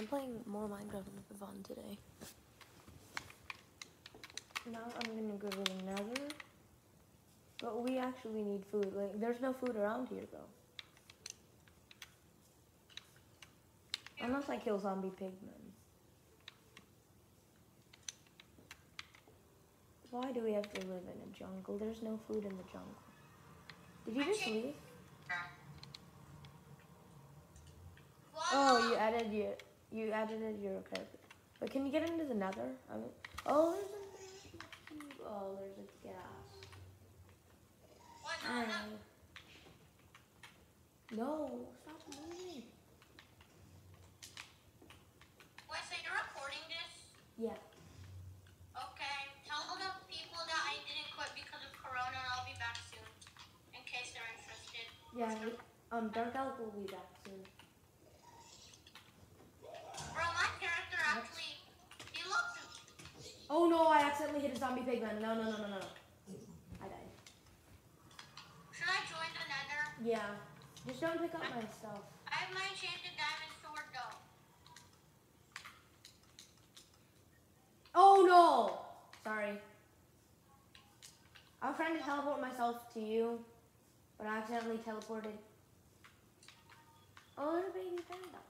I'm playing more Minecraft with Vaughn today. Now I'm gonna go to the Nether. But we actually need food. Like, there's no food around here though. Unless I kill zombie pigmen. Why do we have to live in a jungle? There's no food in the jungle. Did you just leave? Oh, you added your character. But can you get into the Nether? Oh, there's a gas. No, stop moving. Wait, so you're recording this? Yeah. Okay, tell the people that I didn't quit because of Corona and I'll be back soon. In case they're interested. Yeah, Dark Elk will be back soon. Bro, my character actually, he looks... Oh no, I accidentally hit a zombie pigman. No. I died. Should I join the Nether? Yeah. Just don't pick up my stuff. I have my enchanted diamond sword though. Oh no! Sorry. I was trying to teleport myself to you, but I accidentally teleported. Oh, there's a baby panda.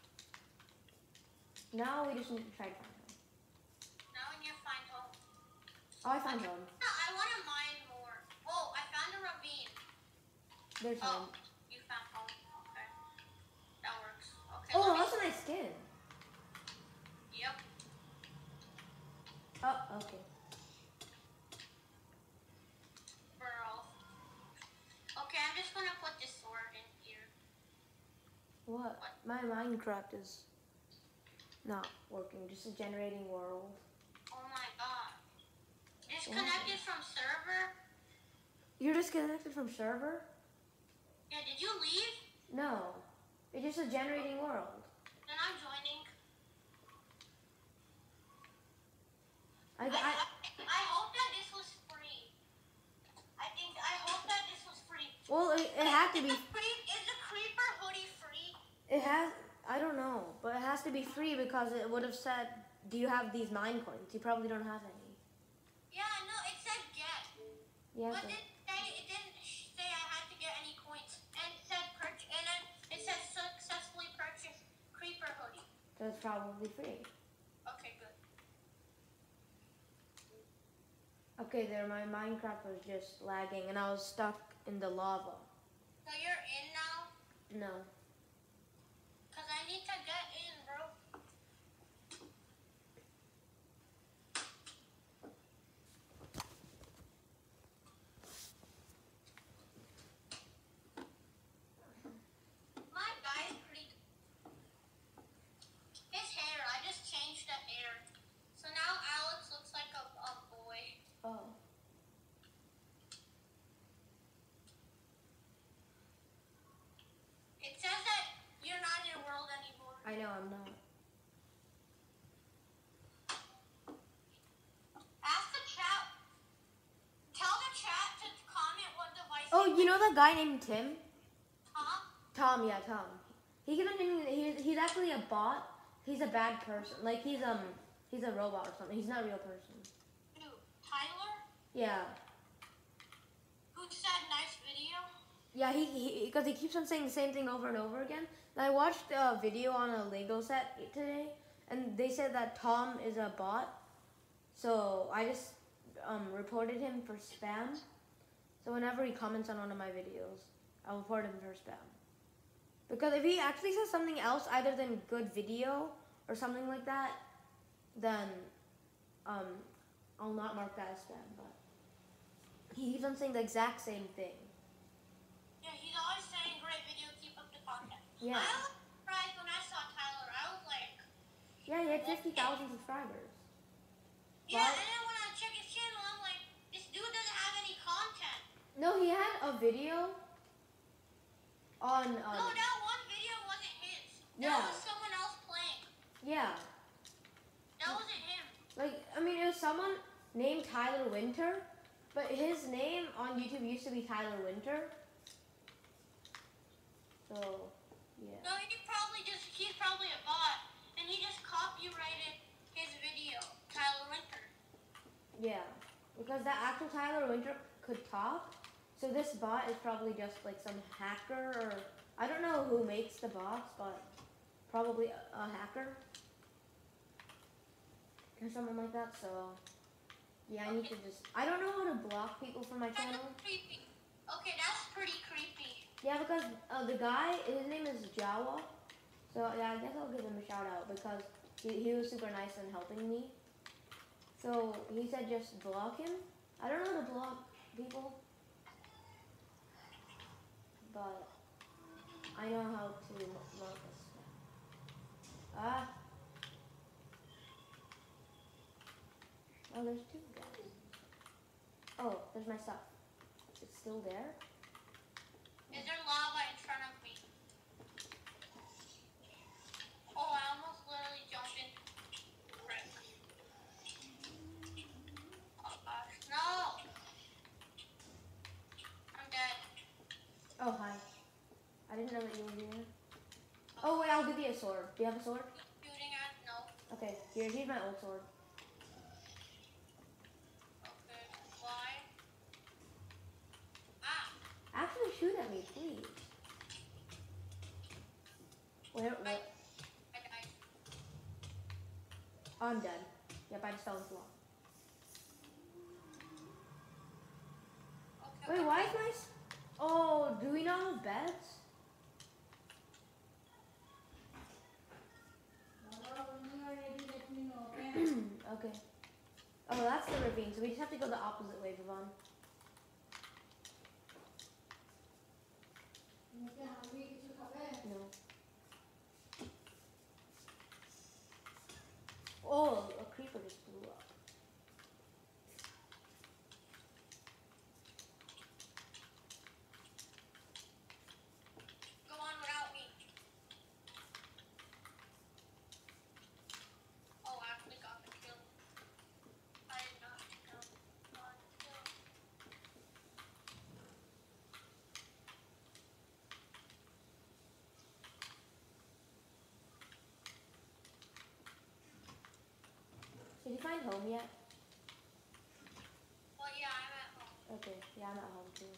Now we just need to try to find home. Now we need to find home. Oh, I found home. I want to mine more. Oh, I found a ravine. There's home. You found home. Okay. That works. Okay. Oh, that's a nice skin. Yep. Oh, okay. Bro. Okay, I'm just gonna put this sword in here. What? My Minecraft is not working. Just a generating world. Oh my god. Disconnected from server? You're disconnected from server? Yeah, did you leave? No. It's just a generating world. Then I'm joining. I hope that this was free. I hope that this was free. Well, it had to be. Is the creeper hoodie free? It has. I don't know, but it has to be free because it would have said, "Do you have these mine coins?" You probably don't have any. Yeah, no, it said get. Yeah. But it didn't say I had to get any coins. And it said purchase, and then it said successfully purchased creeper hoodie. So it's probably free. Okay, good. Okay, there. My Minecraft was just lagging, and I was stuck in the lava. So you're in now? No. Because I need to get in, bro. My guy's pretty... His hair, I just changed the hair. So now Alex looks like a boy. Oh. It says that you're not in your world anymore. I know I'm not. Ask the chat. Tell the chat to comment what device. Oh, you know that guy named Tim? Huh? Tom, yeah, Tom. He's actually a bot. He's a bad person. Like he's a robot or something. He's not a real person. Who? Tyler? Yeah. Who said nice video? Yeah, because he keeps on saying the same thing over and over again. And I watched a video on a Lego set today, and they said that Tom is a bot. So I just reported him for spam. So whenever he comments on one of my videos, I'll report him for spam. Because if he actually says something else other than good video or something like that, then I'll not mark that as spam. But he keeps on saying the exact same thing. Yeah, he's always saying great video, keep up the content. Yeah. I was surprised when I saw Tyler. I was like... Yeah, he had 50,000 subscribers. Yeah, and then when I check his channel, I'm like, this dude doesn't have any content. No, he had a video on... No, that one video wasn't his. Yeah. That was someone else playing. Yeah. That wasn't him. Like, I mean, it was someone named Tyler Winter, but his name on YouTube used to be Tyler Winter. So, yeah. No, he's probably a bot. And he Because that actual Tyler Winter could talk. So this bot is probably just like some hacker or I don't know who makes the bots, but probably a hacker or something like that. So yeah, I need to just I don't know how to block people from my channel. That's creepy. Okay, that's pretty creepy. Yeah, because the guy, his name is Jawa. So yeah, I guess I'll give him a shout out because he was super nice in helping me. So he said just block him. I don't know how to block people, but I know how to block this. Ah. Oh, there's two guys. Oh, there's my stuff. It's still there? Is there lava in front of me? Oh, I almost literally jumped in. Frick. Oh gosh, no! I'm dead. Oh, hi. I didn't know that you were here. Oh, wait, I'll give you a sword. Do you have a sword? Shooting at no. Okay, here's my old sword. Okay, why? Ah, Actually, shoot at me, please. Where? I died. Oh, I'm dead. Yep, I just fell into lava. Okay, Wait, okay. why is my... Oh, do we not have beds? Okay. Oh, that's the ravine, so we just have to go the opposite way, Vivon. No. Oh, a creeper just blew up. Go on without me. Oh, I actually got the kill. I did not kill. Got the kill. Did you find home yet? Well, yeah, I'm at home. Okay, yeah, I'm at home too.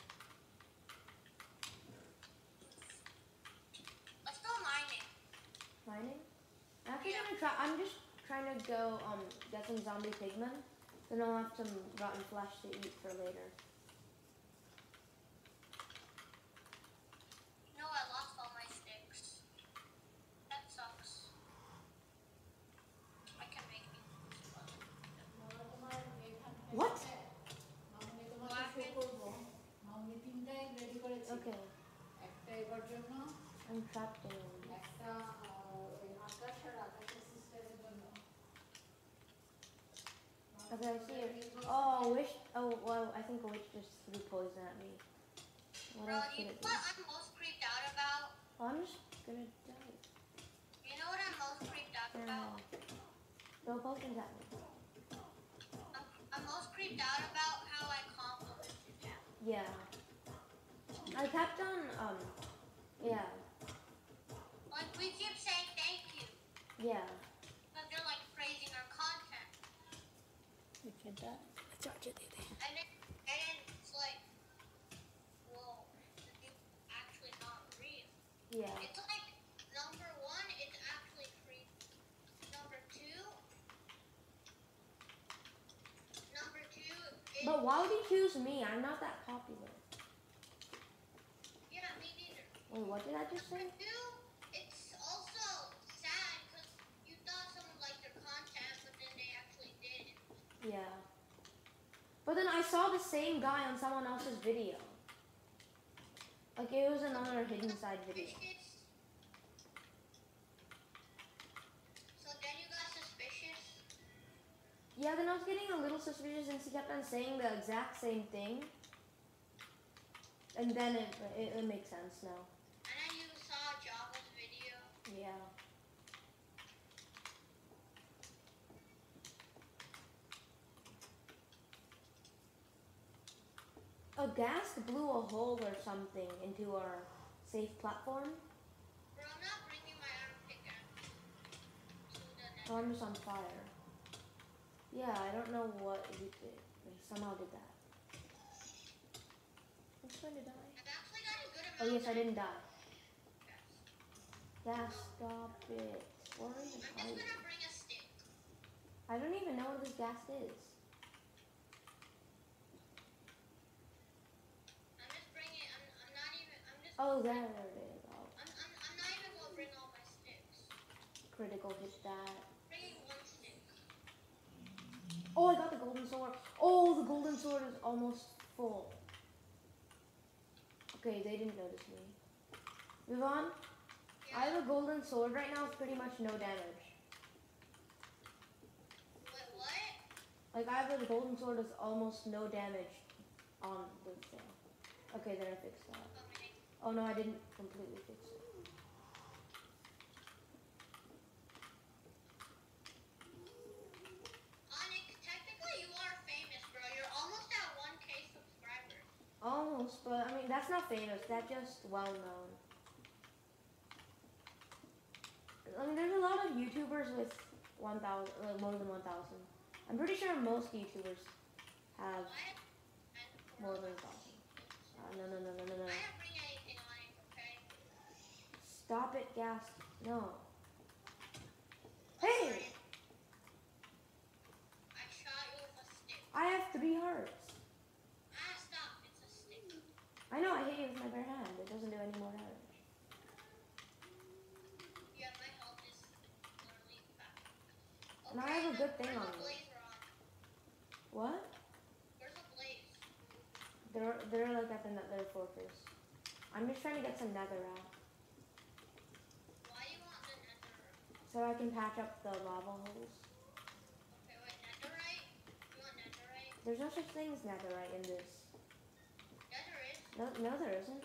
Let's go mining. Mining? I'm actually Yeah. gonna try. I'm just trying to go get some zombie pigmen. Then I'll have some rotten flesh to eat for later. No, I lost all my sticks. That sucks. I can make it. What? Okay. Okay, I'm trapped in. Okay, I see it. Oh, wish. Oh, well, I think a witch just threw poison at me. What Bro, else you could know it be? what I'm most creeped out about? Oh, I'm just gonna die. You know what I'm most creeped out I don't about? know. Throw potions at me. I'm most creeped out about how I complimented you. Yeah. I kept on, yeah. Like, we keep saying thank you. Yeah. Because they're like praising our content. And then it's like, whoa, this is actually not real. Yeah. It's like, number one, it's actually creepy. Number two is... But why would he choose me? I'm not that popular. Yeah, me neither. Wait, what did I just say? Number two, it's also sad because you thought someone liked your content, but then they actually didn't. Yeah. But then I saw the same guy on someone else's video. Like it was another hidden side video. Suspicious. So then you got suspicious. Yeah, then I was getting a little suspicious since he kept on saying the exact same thing. And then it makes sense now. And then you saw Java's video. Yeah. A ghast blew a hole or something into our safe platform. Bro, I'm not bringing my iron pickaxe to the Oh, nether. I'm just on fire. Yeah, I don't know what he did, but he somehow did that. I'm trying to die. I've actually got a good amount. Oh yes, I didn't die. Yes. Gas, stop it. What are you I'm just hiding? gonna bring a stick. I don't even know what this gas is. I'm just bringing. I'm not even. I'm just. Oh, there it is. Oh, I'm not even gonna bring all my sticks. critical hit that. Bringing one stick. Oh, I got the golden sword. Oh, the golden sword is almost full. Okay, they didn't notice me. Vivon, I have a golden sword right now. It's pretty much no damage. Wait, what? Like, I have a golden sword that's almost no damage on the thing. Okay, then I fixed that. Coming. Oh no, I didn't completely fix it. Onyx, technically you are famous, bro. You're almost at 1K subscribers. Almost, but I mean, that's not famous. That's just well known. I mean, there's a lot of YouTubers with 1,000, more than 1,000. I'm pretty sure most YouTubers have What? more than 1,000. No. I didn't bring anything, Onyx, okay? Stop it, gas. No. Oh, Hey! sorry. I shot you with a stick. I have 3 hearts. Stop. It's a stick. I know, I hit you with my bare hand. It doesn't do any more damage. Yeah, my health is literally back. And I have a good thing on Where's the me. blaze rod? What? Where's the blaze? They're like at the nether fortress. I'm just trying to get some netherrack Why you want the nether? so I can patch up the lava holes. Okay, wait, netherite? You want netherite? There's no such thing as netherite in this. Yeah, there is. No, there isn't.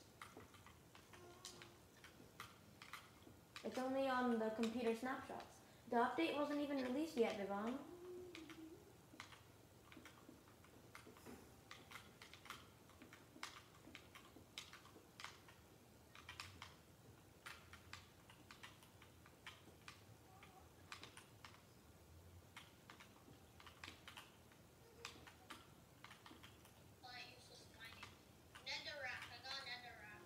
It's only on the computer snapshots. The update wasn't even released yet, Vivon. Useless mining. Netherrack. I got netherrack.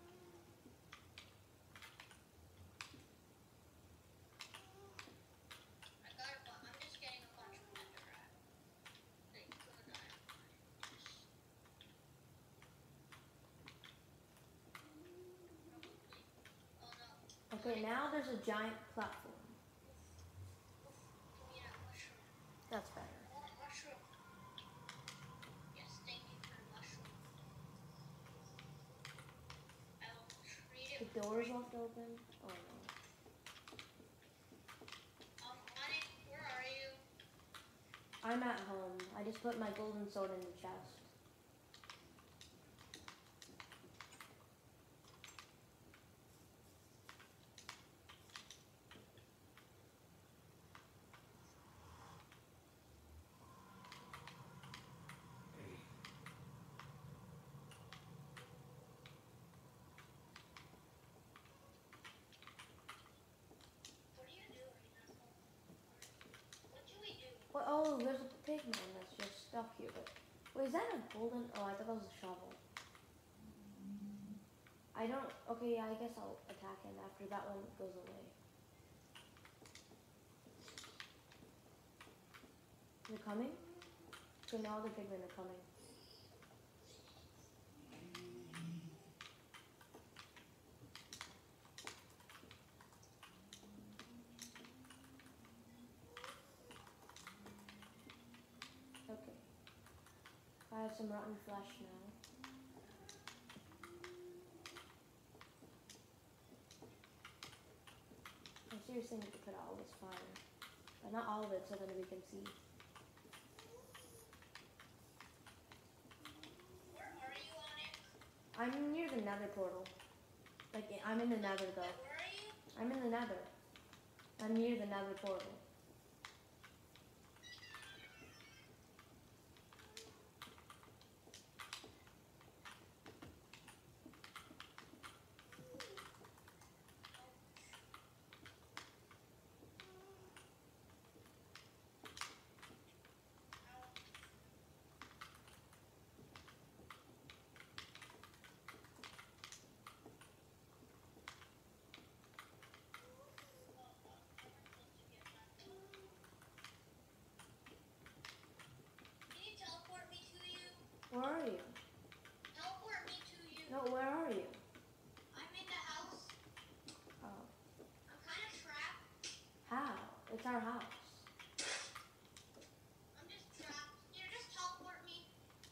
I got a bunch. I'm just getting a bunch of netherrack. Like, good iron. Oh no. Okay, now there's a giant platform. Give me that mushroom. That's better. I want mushroom. Yes, thank you for the mushroom. I will treat it. The door's left open. Oh no. Onyx, where are you? I'm at home. I just put my golden sword in the chest. What are you doing? What do we do? Well, oh, there's a pigman that's just stuck here. But wait, is that a golden? Oh, I thought that was a shovel. I don't. Okay, yeah, I guess I'll attack him after that one goes away. They're coming? Okay, now the pigmen are coming. Okay. I have some rotten flesh now. I seriously need to put out all this fire. But not all of it, so then we can see. Where are you, Onyx? I'm near the nether portal. Like, I'm in the nether though. Where are you? I'm in the nether. I'm near the nether portal. It's our house. I'm just trapped. Here, just teleport me.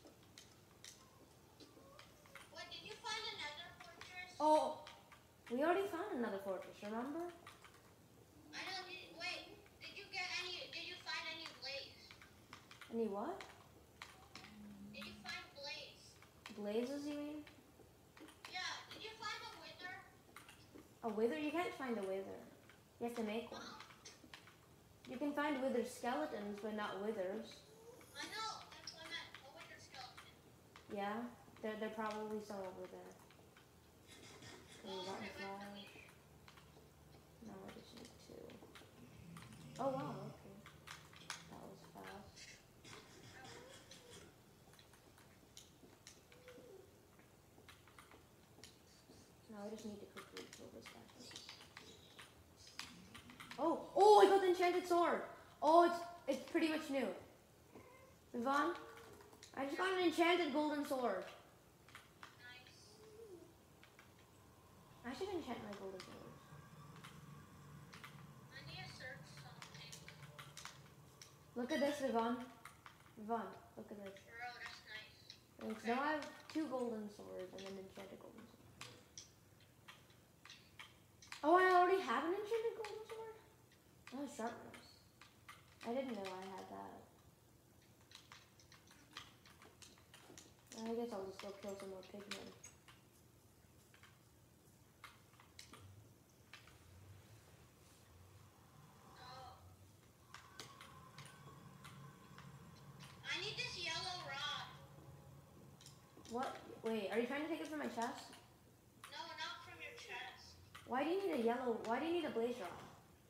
What, did you find another fortress? Oh, we already found another fortress, remember? I know, wait. Did you find any blaze? Any what? Did you find blaze? Blazes, you mean? Yeah, did you find a wither? A wither? You can't find a wither. You have to make one. Huh? You can find wither skeletons, but not withers. I know, that's what I meant, a wither skeleton. Yeah? They're probably some over there. Oh, We got I a went to flash. me. Now I just need two. Oh wow, okay. That was fast. Now I just need to quickly kill this guy. Oh, I got the enchanted sword. Oh, it's pretty much new. Yvonne, I just got an enchanted golden sword. Nice. I should enchant my golden sword. I need to search something. Look at this, Yvonne. Yvonne, look at this. Bro, that's nice. Thanks. Now I have 2 golden swords and an enchanted golden sword. Oh, I already have an enchanted golden sword? Oh, sharpness. I didn't know I had that. I guess I'll just go kill some more pigmen. Oh. I need this yellow rod. What? Wait, are you trying to take it from my chest? No, not from your chest. Why do you need a blaze rod?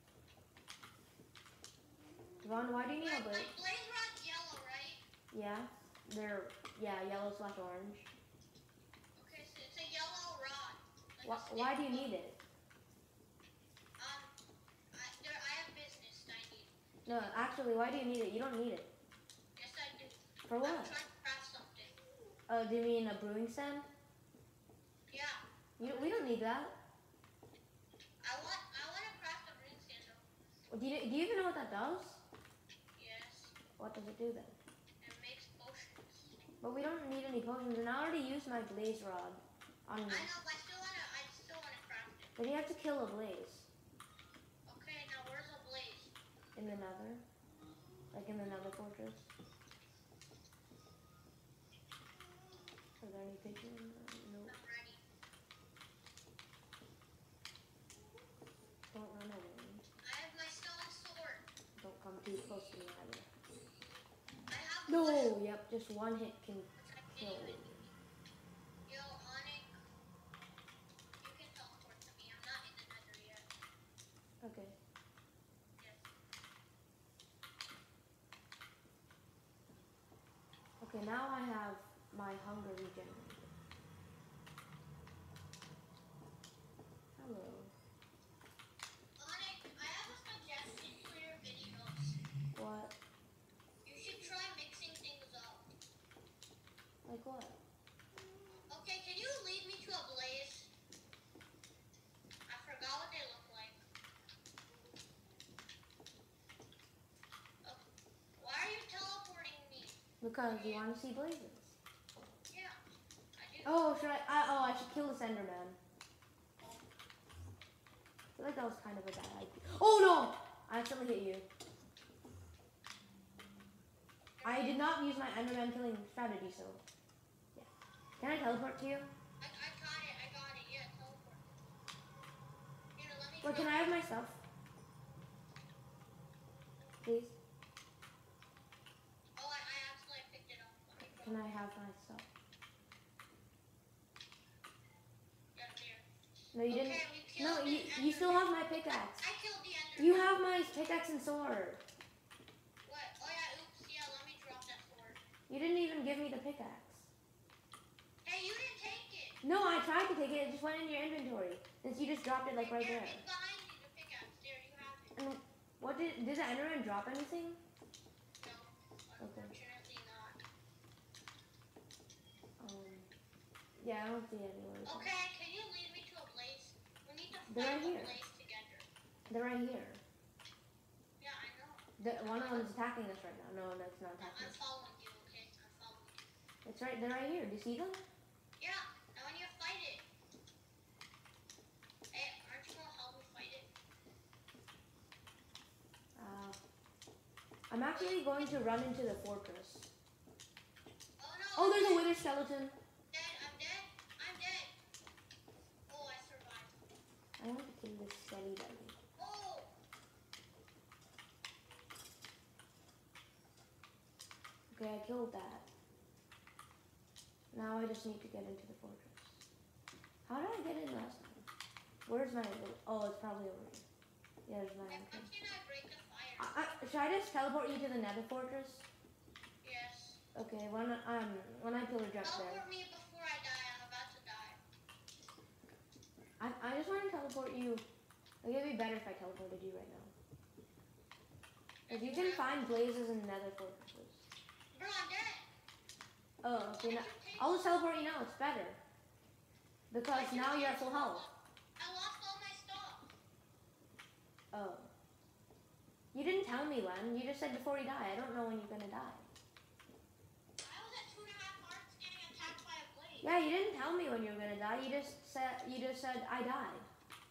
Yvonne, why do you need a blaze? Like blaze rod's yellow, right? Yeah, they're, yellow/orange. Okay, so it's a yellow rod. Like a Why do stick. you need it? I have business I need. No, actually, why do you need it? You don't need it. Yes, I do. For I'm what? trying to craft something. Do you mean a brewing stand? Yeah. We don't need that. I want to craft a ring sandal. Do you even know what that does? Yes. What does it do then? It makes potions. But we don't need any potions, and I already used my blaze rod on I me. know, but I still wanna craft it. But you have to kill a blaze Okay, now where's a blaze? in the nether. Like in the nether fortress. Are there any pigeons? Nope. I'm ready. Don't run away. I have my stone sword. Don't come too close to me either. I have wood, No! Yep, just one hit can which I kill. can't even eat. Yo, Onyx, you can teleport to me. I'm not in the nether yet. Okay. Yes. Okay, now I have my hunger regenerated. Hello. Onyx, I have a suggestion for your videos. What? You should try mixing things up. Like what? Okay, can you lead me to a blaze? I forgot what they look like. Oh, why are you teleporting me? Because you want to see blazes. Yeah, I do. Oh, I should kill this Enderman. I feel like that was kind of a bad idea. Oh no! I accidentally hit you. I did not use my Enderman killing strategy, so yeah. Can I teleport to you? I got it, yeah, teleport. Here, let me Wait, can I have my stuff? Please? Oh, I actually picked it up. Let me Can I have my stuff? Yeah, there. No, you didn't. Okay, we No, killed you the you still Enderman. have my pickaxe. I killed the Enderman. You have my pickaxe and sword. What? Oh yeah, oops, yeah, let me drop that sword. You didn't even give me the pickaxe. Hey, you didn't take it. No, I tried to take it. It just went in your inventory. Since you just dropped it like right There, there. it's behind you, the pickaxe. There, you have it. And what did the Enderman drop anything? No, unfortunately not. Yeah, I don't see it anywhere. Okay, can you lead me to a blaze? We need to They're find right a here. blaze together. They're right here. Yeah, One of them is attacking us right now. No, that's not attacking I'm us. following you, okay? I'm following you. It's right. They're right here. Do you see them? Yeah, now I need to fight it. Hey, aren't you gonna help me fight it? I'm actually going to run into the fortress. Oh no! Oh, there's a wither skeleton. Dead, I'm dead. I'm dead. Oh, I survived. I want to kill this skelly belly. Oh! Okay, I killed that. Now I just need to get into the fortress. How did I get in last time? Where's my... Oh, it's probably over here. Yeah, there's my... Why can't I break the fire? Should I just teleport you to the nether fortress? Yes. Okay, when I pillage up there. Teleport me before I die. I'm about to die. I just want to teleport you. Like, it'd be better if I teleported you right now. If you can find blazes in nether fortresses. Bro, I'm dead. Oh, okay, now, I'll just teleport you now. It's better. Because now you're at full health. I lost all my stuff. Oh. You didn't tell me when. You just said before you die. I don't know when you're gonna die. I was at 2.5 hearts getting attacked by a blade. Yeah, you didn't tell me when you were gonna die. You just said I died.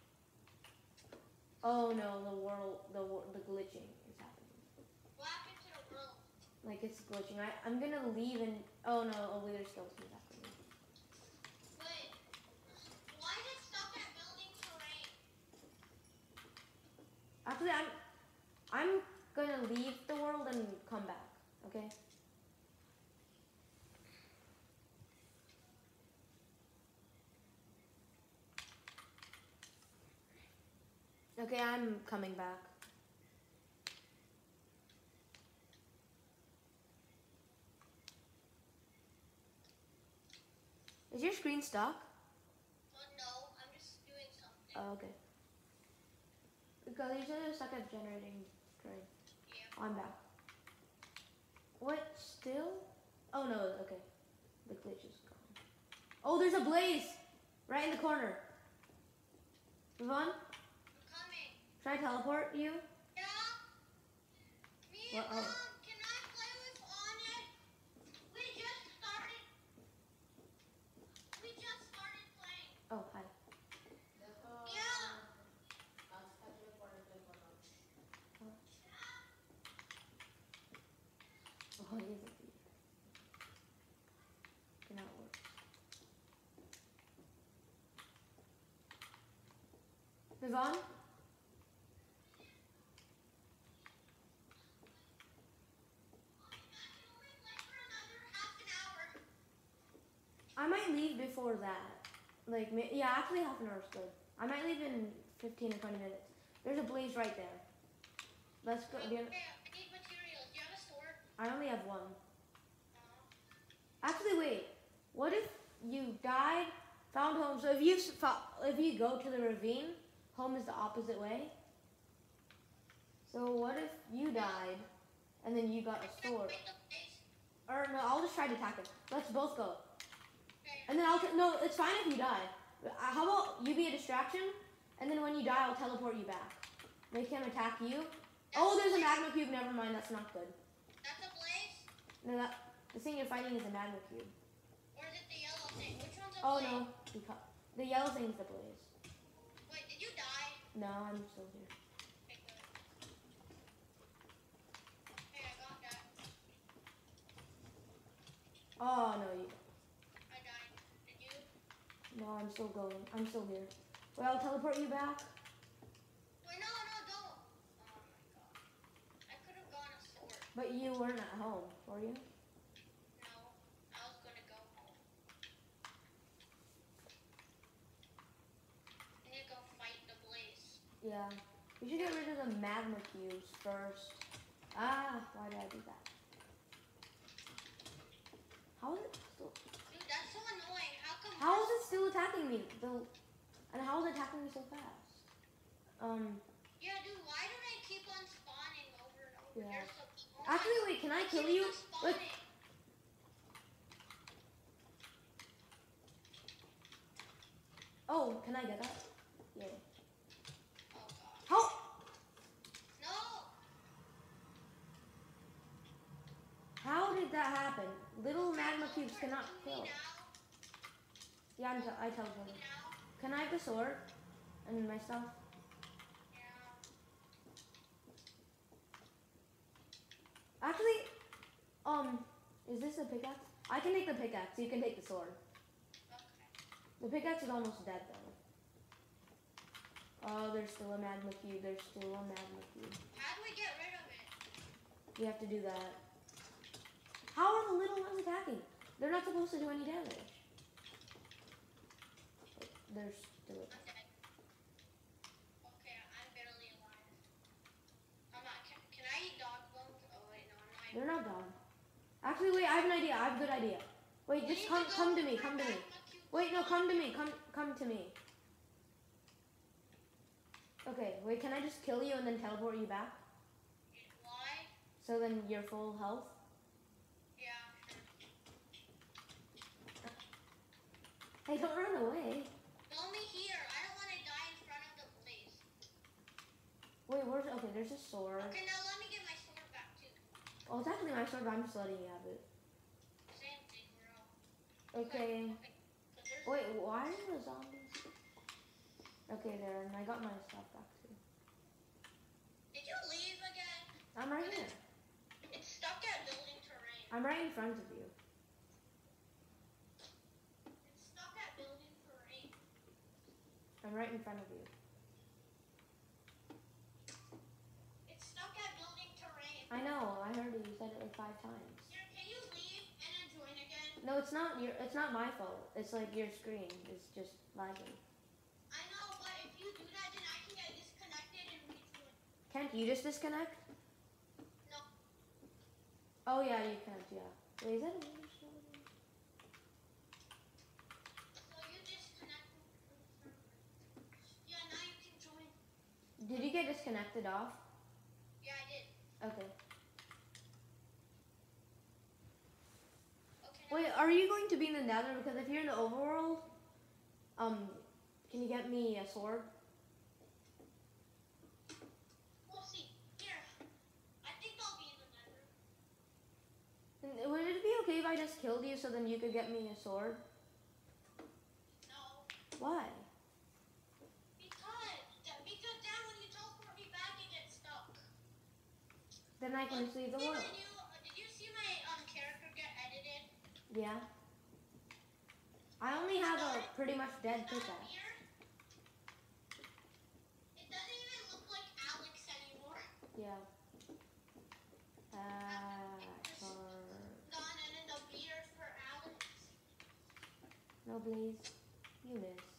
Oh no, the glitching is happening. What happened to the world? Like it's glitching. I'm gonna leave and oh no, a wither skeleton is after me. Wait. Why is it stuck at building terrain? Actually, I'm gonna leave the world and come back. Okay. Okay, I'm coming back. Is your screen stuck? No, I'm just doing something. Oh, okay. Because you said it was stuck at generating terrain. Yeah. I'm back. What? Still? Oh no, okay. The glitch is gone. Oh, there's a blaze! Right in the corner. Move on. I'm coming. Should I teleport you? Yeah. Me and What? Oh. can I play with Onyx? We just started playing. Oh, hi. Yeah. Oh, he is a thief. Cannot work. Move on. I might leave before that. Like, yeah, actually half an hour is good. I might leave in 15 or 20 minutes. There's a blaze right there. Let's go. Okay, I need materials. Do you have a sword? I only have one. Actually, wait. What if you died, found home? So if you go to the ravine, home is the opposite way. So what if you died, and then you got a sword? Or no, I'll just try to attack it. Let's both go. And then no, it's fine if you die. How about you be a distraction, and then when you die, I'll teleport you back. Make him attack you. Oh, there's a magma cube. Never mind, that's not good. That's a blaze? No, the thing you're fighting is a magma cube. Or is it the yellow thing? Which one's a Oh blaze? no, the yellow thing's the blaze. Wait, did you die? No, I'm still here. Okay, good. Hey, I got that. Oh no, you. I died. Did you? No, I'm still going. I'm still here. Well, I'll teleport you back. Wait, no, don't. Oh my god. I could have gone a sword. But you weren't at home, were you? No, I was gonna go home. I need to go fight the blaze. Yeah. We should get rid of the magma cubes first. Ah, why did I do that? How is it still? Dude, that's so annoying. How is it still attacking me? And how is it attacking me so fast? Yeah, dude, why do they keep on spawning over and over? Yeah. They're so, Actually, wait, can I kill you? Like, oh, can I get up? Yeah. Oh god. How? No! How did that happen? Little magma cubes cannot Me kill. now. Yeah, I teleported. Me now. Can I have the sword and my stuff? Yeah. Actually, is this a pickaxe? I can take the pickaxe. You can take the sword. Okay. The pickaxe is almost dead though. Oh, there's still a magma cube. There's still a magma cube. How do we get rid of it? You have to do that. How are the little ones attacking? They're not supposed to do any damage. They're still. I'm dead. Okay, I'm barely alive. I'm not. Can I eat dog bones? Oh wait, no, I'm not. They're not dog. Actually, wait. I have an idea. I have a good idea. Wait, We just need come to go to me. for Come to me. magma cube. Wait, no, come to me. Come to me. Okay, wait. Can I just kill you and then teleport you back? Why? So then you're full health. Yeah. Hey, don't run away. Kill me here. I don't want to die in front of the blaze. Wait, where's? Okay, there's a sword. Okay, now let me get my sword back too. Oh, it's actually my sword, but I'm just letting you have it. Same thing, bro. Okay. Okay. So there's Wait, why are the zombies? Okay, there, and I got my stuff back too. Did you leave again? I'm right here. It's stuck at building terrain. I'm right in front of you. It's stuck at building terrain. I'm right in front of you. It's stuck at building terrain. I know. I heard you said it like 5 times. Here, can you leave and then join again? No, it's not your. It's not my fault. It's like your screen is just lagging. I know, but if you do that, then I can get disconnected and rejoin. Can't you just disconnect? No. Oh yeah, you can't. Yeah. Wait, is that a window still? So you disconnect. Yeah, now you can join. Did you get disconnected off? Yeah, I did. Okay. Okay. Wait, are you going to be in the Nether? Because if you're in the overworld, can you get me a sword? We'll see. Here. I think I'll be in the nether. And would it be okay if I just killed you so then you could get me a sword? No. Why? Because then when you teleport me back, it gets stuck. Then I can leave the See my world. did you see my character get edited? Yeah. I only have a pretty much dead It's not pickaxe. weird. It doesn't even look like Alex anymore. Yeah. Gone and then the beard for Alex. No, please. You missed.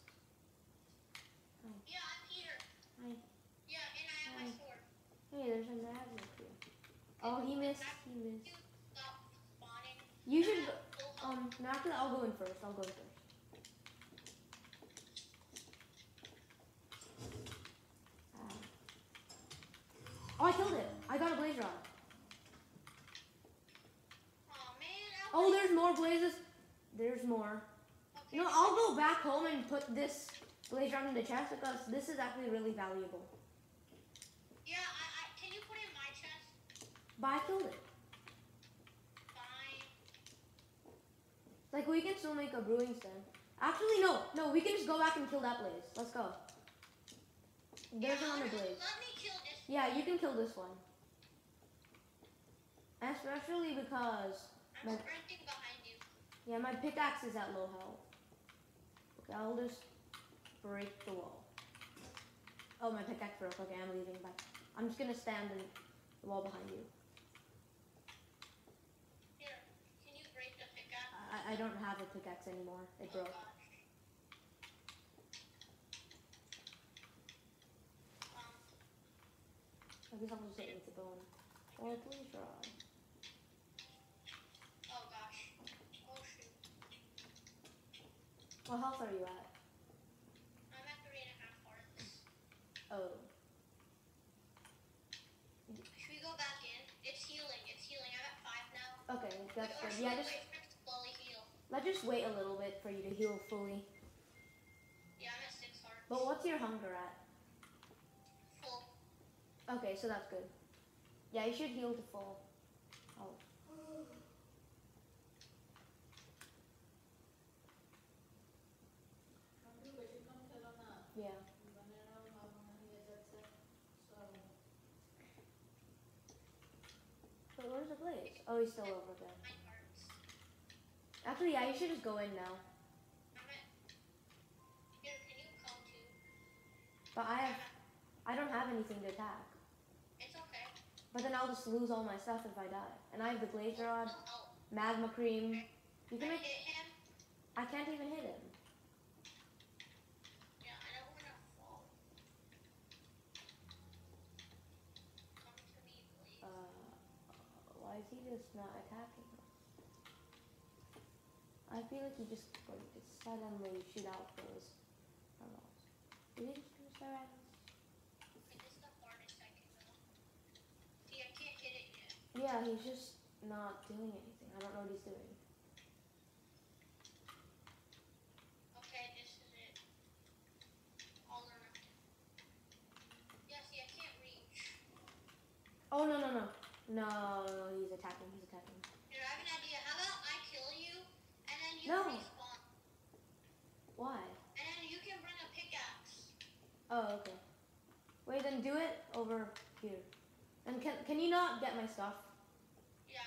Yeah, I'm here. Hi. Yeah, and I have my sword. Hey, there's a magnet here. Oh, he missed. He missed. You stop spawning. You should. Go No, actually, I'll go in first. I'll go in first. Oh, I killed it. I got a blaze rod. Aw, man. Oh, there's more blazes. There's more. Okay. No, I'll go back home and put this blaze rod in the chest because this is actually really valuable. Yeah, can you put it in my chest? But I killed it. Fine. Like, we can still make a brewing stand. Actually, no. No, we can just go back and kill that blaze. Let's go. There's another blaze. Let me kill this. Yeah, you can kill this one. Especially because I'm my, sprinting behind you. yeah, my pickaxe is at low health. Okay, I'll just break the wall. Oh, my pickaxe broke. Okay, I'm leaving. Bye. I'm just gonna stand in the wall behind you. Here, can you break the pickaxe? I don't have a pickaxe anymore. It broke. Gosh. I guess I'll just hit it with the bone. Oh, please rod. Oh gosh. Oh shoot. What health are you at? I'm at 3.5 hearts. Oh. Should we go back in? It's healing. It's healing. I'm at 5 now. Okay, that's Or good. should Yeah, we just wait for it to slowly heal? let's just wait a little bit for you to heal fully. Yeah, I'm at 6 hearts. But what's your hunger at? Full. Okay, so that's good. Yeah, you should heal to full. Oh. Yeah. But where's the Blaze? Oh, he's still over there. Nine hearts. Actually, yeah, you should just go in now. Here, can you come too? But I don't have anything to attack. It's okay. But then I'll just lose all my stuff if I die. And I have the Blaze Rod, Oh, Magma Cream. You can I make. hit him. I can't even hit him. Yeah, I don't want to fall. Come to me, please. Why is he just not attacking us? I feel like he just going to suddenly shoot out those arrows. Did he just use their arrows? Okay, this is the hardest I can go. See, I can't hit it yet. Yeah, he's just not doing anything. I don't know what he's doing. Okay, this is it. All or nothing. Yeah, see, I can't reach. Oh, no, no, no. No, he's attacking. He's attacking. Here, I have an idea. How about I kill you, and then you No. respawn? Why? And then you can bring a pickaxe. Oh, okay. Wait, then do it over here. And can you not get my stuff? Yeah.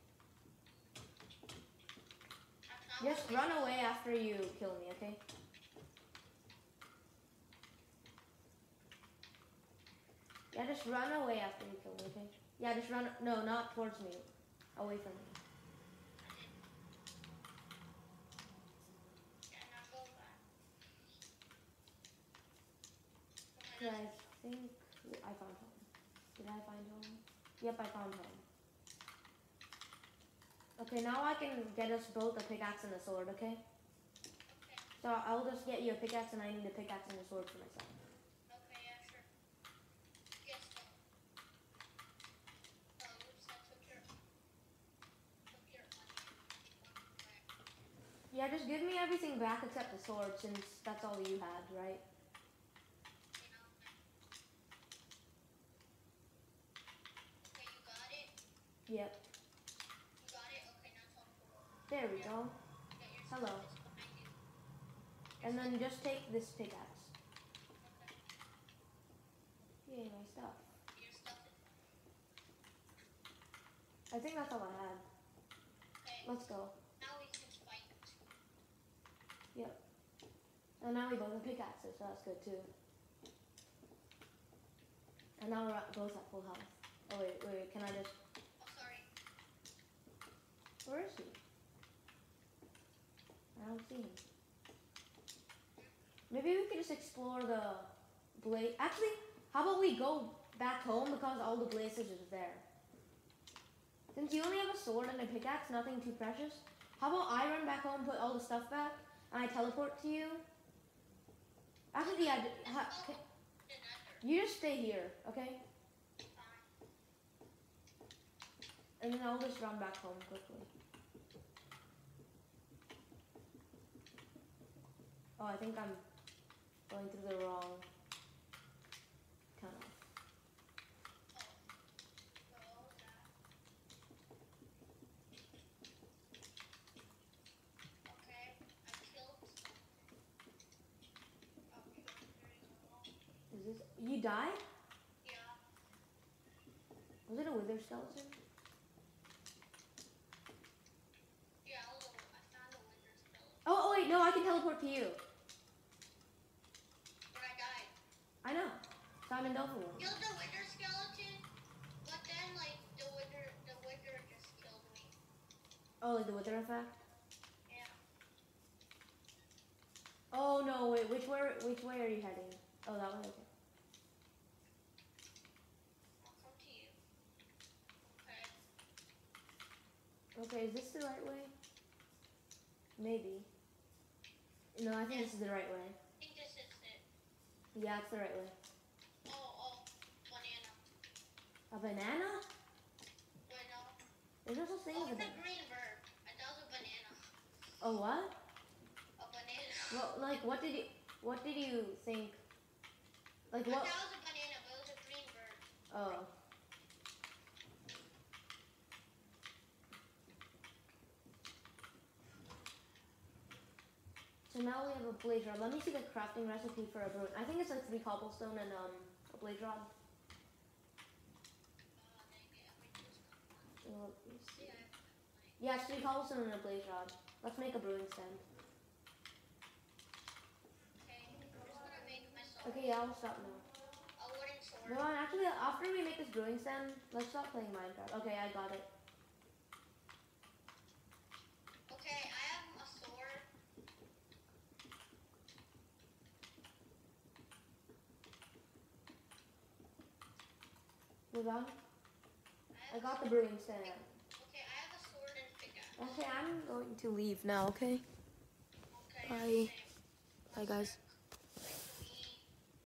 Just run away after you kill me, okay? Yeah, just run away after you kill me, okay? Yeah, just run. No, not towards me. Away from me. Yeah, now go back. Yeah, I think I found home. Did I find home? Yep, I found home. Okay, now I can get us both a pickaxe and a sword, okay? Okay. So I'll just get you a pickaxe and I need a pickaxe and a sword for myself. Okay, yeah, sure. Yes, no. Oh, oops, I took your money. Yeah, just give me everything back except the sword since that's all you had, right? You know, okay, you got it? Yep. You got it? Okay, now teleport. There we go. Yeah, your Hello. stuff is behind you. And then just take this pickaxe. Okay. Yay, my stuff. Your stuff is I think that's all I had. okay. Let's go. Now we can fight. Yep. And now we both have pickaxes, so that's good too. And now we're both at full health. Oh wait, can I just... Oh, sorry. Where is he? I don't see him. Maybe we could just explore the blaze. Actually, how about we go back home because all the blazes is there. Since you only have a sword and a pickaxe, nothing too precious. How about I run back home, put all the stuff back, and I teleport to you? Actually, yeah. You just stay here, okay? And then I'll just run back home quickly. Oh, I think I'm going through the wrong tunnel. Okay, I killed. Is this... You died? Yeah. Was it a wither skeleton? Yeah, I found a wither skeleton. Oh, wait, no, I can teleport to you. But I died. I know. Simon Delphine. Killed the wither skeleton, but then like the wither just killed me. Oh, like the wither effect? Yeah. Oh no, wait, which way are you heading? Oh, that way, okay. I'll come to you. Okay. Okay, is this the right way? Maybe. No, I think this is the right way. I think this is it. Yeah, it's the right way. Oh, banana. A banana? Wait, no. There's no such thing Oh, as a it's a banana. green bird. I thought it was a banana. Oh, what? A banana. Well, like, what did you think? Like, I what? thought it was a banana, but it was a green bird. Oh. So now we have a blaze rod. Let me see the crafting recipe for a brewing. I think it's like 3 cobblestone and a blaze rod. Let me see. Yeah, it's 3 cobblestone and a blaze rod. Let's make a brewing stand. Okay, yeah, I'll stop now. A wooden sword. No, actually, after we make this brewing stand, let's stop playing Minecraft. Okay, I got it. Okay, I have a sword. Move on. I got the brewing stand. Okay, I have a sword and pickaxe. Okay, I'm going to leave now, okay? Okay. Bye. Bye, guys.